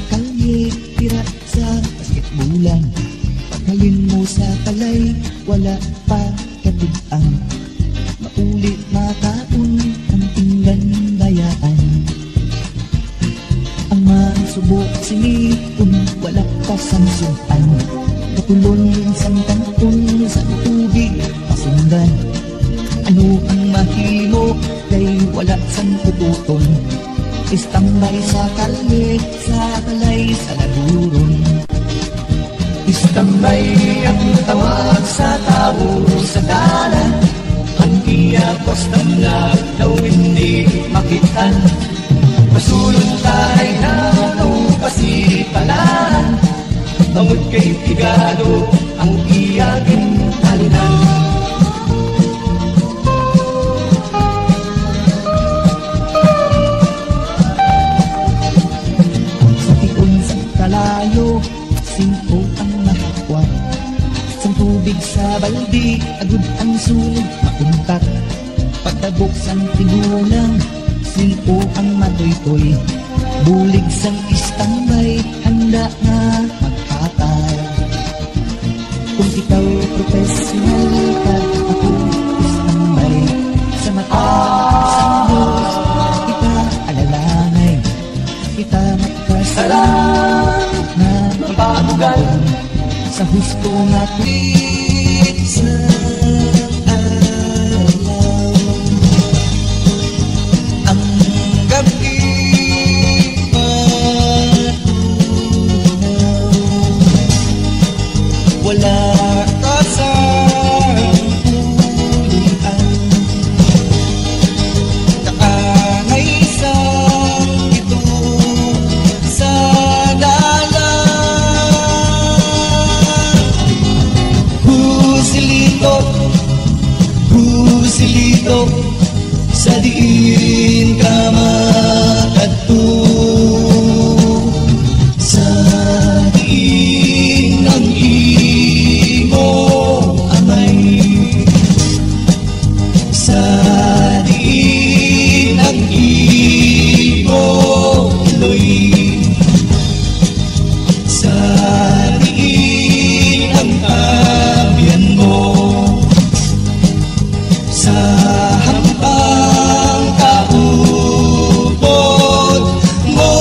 kalye, tira sa basketbulan. Paghalin mo sa talay, wala pa katugan. Mauli mataon ang tinggan bayaan. Ang magsubok sinipon, wala pa samsuan. Katulon sa tangkon sa tubig pasundan. Ano ang mahimo kay wala sang tututon. Istambay sa kalye, sa talay, sa laguron. Istambay ang tawag sa tao sa dalan. Ang iyakos ng lag daw hindi makitan. Pasulong tayo na ano pasipalan. Bangod kay Tigado ang iyakin talinan. Sa tiun sa kalayo, simpo ang mahakwat. Sa tubig sa baldi, agud ang sunog makuntat. Pagtabok sang tigulang, simpo ang matoy-toy. Bulig sang istambay, handa na maghatag. Kung ikaw professional ka, ako istambay. Sa mata sang Diyos, kita alalanay. Kita magkasalang na mapabugan. Sa husto nga tuwid sa alaw. Ang gabi wala ka sa pulian. Kaangay sa ito sa dalan. Husilito sa diin ka makadto. Sa diin ang imo amay. Sa diin ang imo iloy. Sa diin ang kabiyan mo. Sa hampang kaupod mo.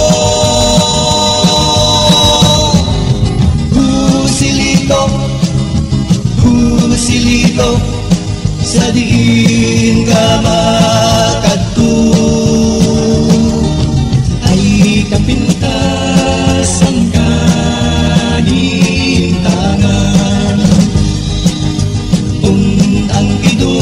Husilito sa diin ka makadto. Ay kapintas ang kanintangan. Kung ang ido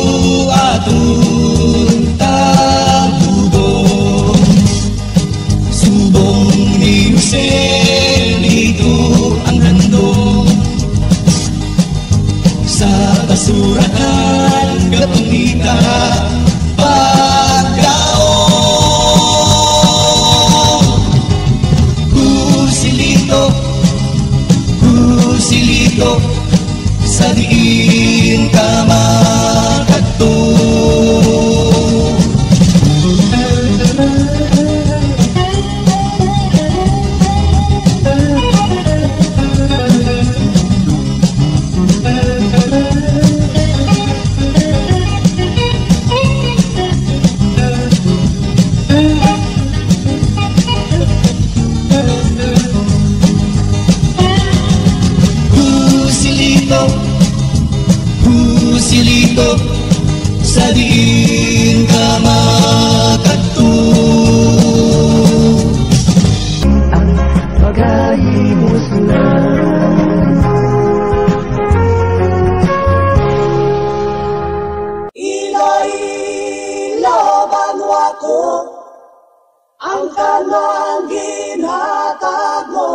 atong tabubong. Subong ni Jose dito ang handong. Sa basurahan kapangita pagkaon. Husilito sa diin ka makadto. Husilito sa diin ka makadto. Ang pag-ahimos lang. Ilailaban mo ako, ang kanang ginhatag mo.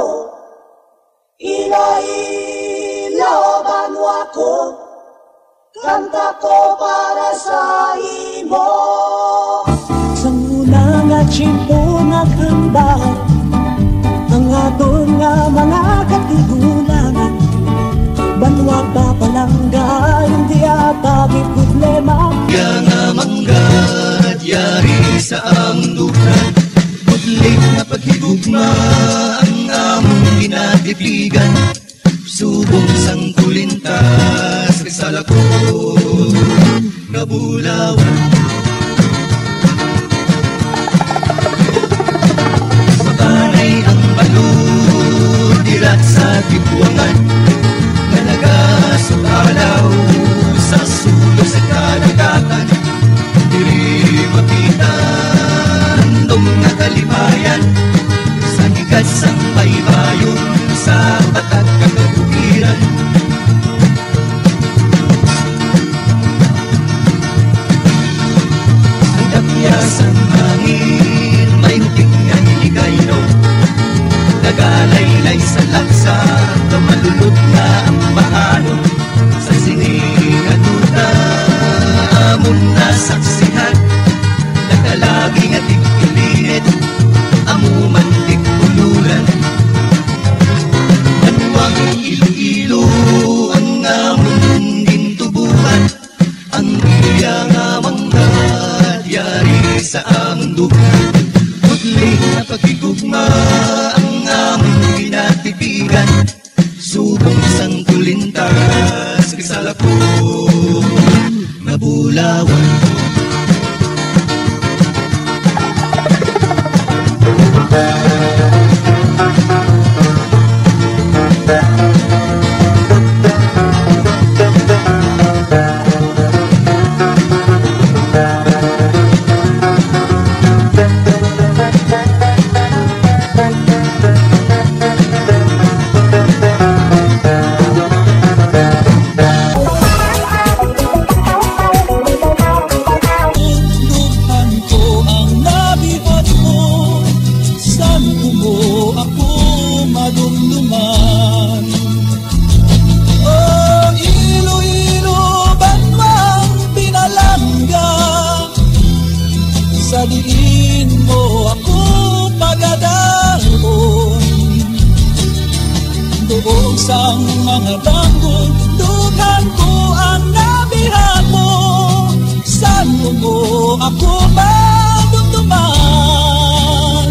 Ilailaban mo ako, kanta ko para sa imo. Sa unang at simpo naghanda ang aton nga mga katigulangan. Banwag pa palangga, hindi atagi problema. Yang manggad, yari sa ang dukan. Putlik na pag paghigugma ang among ginatipigan, subong sang kulintas sa lakot nga bulawan. Makanay ang balod dirat sa tibuangan, nga nagasugalaw sa sulok sa kadagatan. Diri makita andong nga kalimayan, sa higas ang baybayon sa patag kagabukiran. Ang dakyas ang hangin, may hutik nga hiligayno, nagalaylay sa laksa, tumalulot na ang bahano. Sa sining at duta, amon na saksihan, nagalagi nga tigpilit, amuman tigpuluran. Manuwang Iloilo ang amon gintubuhan, ang iya nga manggad yari sa amon dugan. Putling na pagkigugma ang amon pinatipigan, subong sang kulintas sa lakot nga bulawan. Sang mga tanggol, dugan ko ang nabihan mo. Saan mo ako madumduman?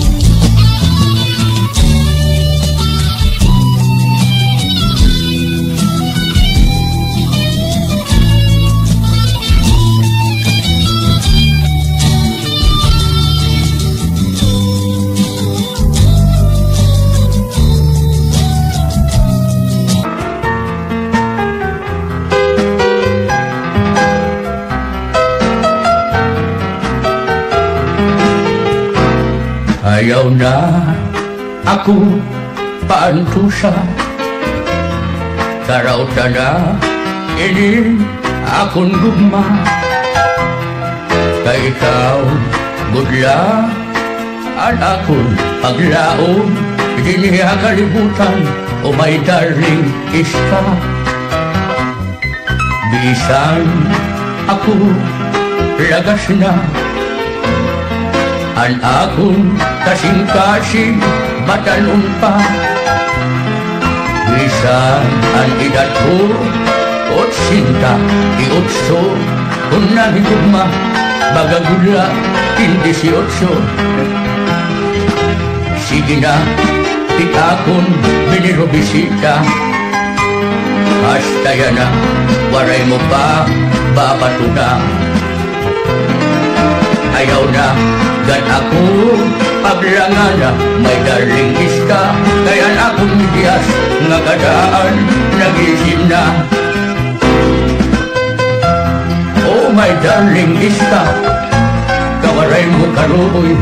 Ayaw na ako paantusa, karauta na ini akong gugma. Kay ikaw gudla ang akong paglaom, di niya kalibutan, o my darling iska. Bisan ako lagas na, ang akong kasing-kasing matalong pa. Bisan ang edad ko 88, kung nahigugma magagula 18. Sige na, di akong binirobisita, hasta yan na, waray mo pa babato na. Ayaw na gan ako paglangana, may darling iska, kaya akong biyas nga kadaan nagising na. Oh my darling iska, kawaray mo karuoy,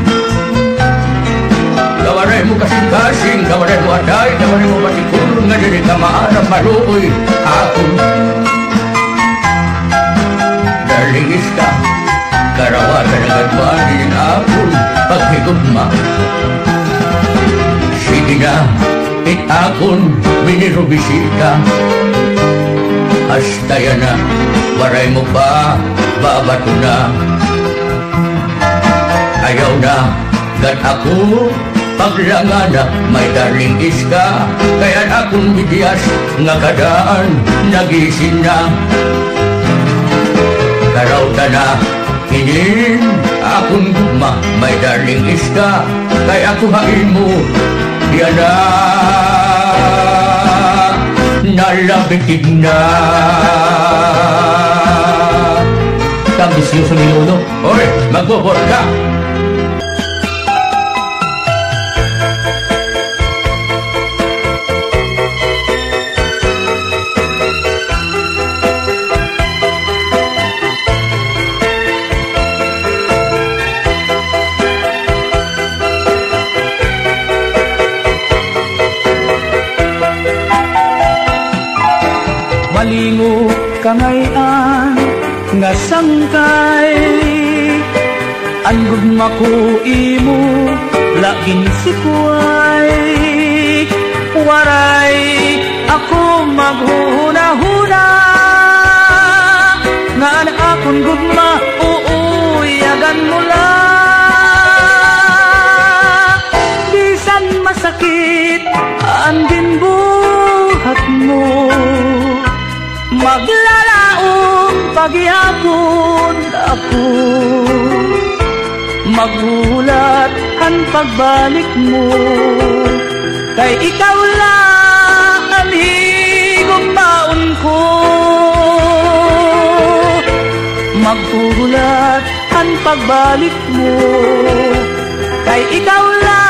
kawaray mo kasing-kasing, kawaray mo atay, kawaray mo basikul, nga dili ka maarap maruoy akong darling iska. Karawasan ang gadwanin akong paghigugma. Sige na, it akong binirobisita, hasta yan na, waray mo pa babato na. Ayaw na, gan ako paglangana, may darling iska, kaya akong bidiyas nga kadaan nagising na. Karauta na, inin akong gugma may daling iska kay ako hain mo yan na nalabitig na kambisyoso ni Lolo. Oy, magbobor ka. Malingo kangayan nga sangkay ang gugma ko imo laging sikuay waray ako maghuna-huna nga ang akong gugma uuyagan mo lang bisan masakit ang ginbuhat mo maglalaong paghihapon ako magulat ang pagbalik mo kay ikaw lang ang higugmaon ko magulat ang pagbalik mo kay ikaw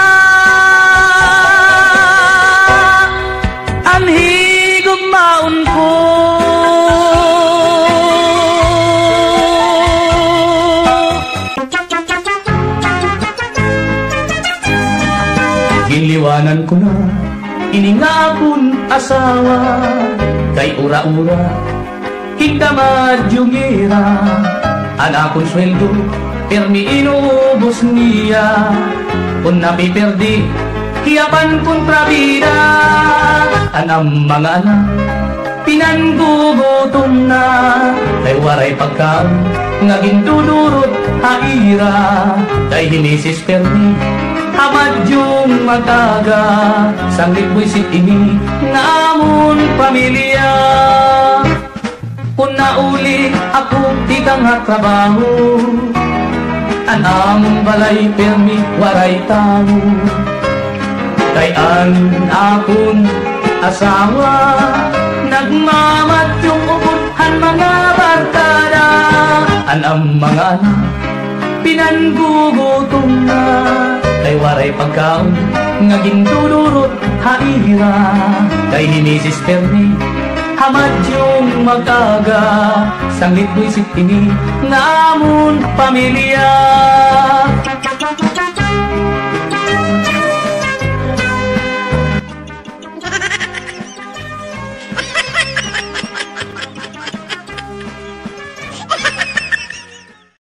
lang ang higugmaon ko. Ginliwanan ko na iningakon asawa kay ura-ura kita madyungira ang akong sweldo permi inubos niya kung napiperdi hiyapan kontrabida ang mga anak pinanggugutom na kay waray pagkaon nga gindudurot haira kay hinisis permi hamad yung mataga sanglit buisit ini namon pamilya kung nauli ako di ka nga trabaho an among balay permi waray tao kay an akong asawa nagmamat yung ubudhan mga barkada an ang mga anak pinanggugutom na kay waray pagkaon nga gindudurot haira kay hinisis permi hamad yung magaga sanglit buisit ini namon pamilya